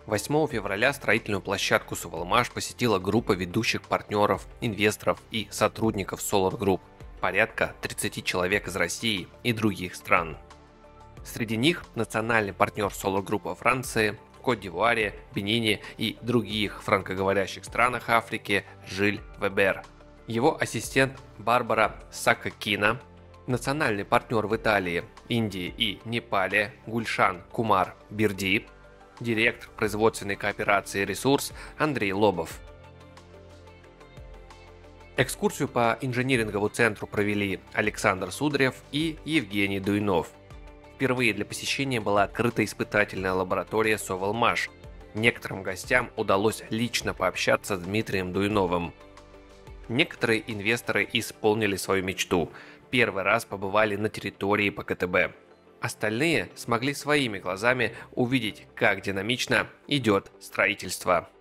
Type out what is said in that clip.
8 февраля строительную площадку Сувалмаш посетила группа ведущих партнеров, инвесторов и сотрудников Solar Group, порядка 30 человек из России и других стран. Среди них национальный партнер Solar Group во Франции, Кот-д'Ивуаре, Бенине и других франкоговорящих странах Африки Жиль Вебер, его ассистент Барбара Сакакина, национальный партнер в Италии, Индии и Непале Гульшан Кумар Бирди, директор производственной кооперации «Ресурс» Андрей Лобов. Экскурсию по инжиниринговому центру провели Александр Сударев и Евгений Дуйнов. Впервые для посещения была открыта испытательная лаборатория Сувалмаш. Некоторым гостям удалось лично пообщаться с Дмитрием Дуйновым. Некоторые инвесторы исполнили свою мечту. Первый раз побывали на территории ПКТБ. Остальные смогли своими глазами увидеть, как динамично идет строительство.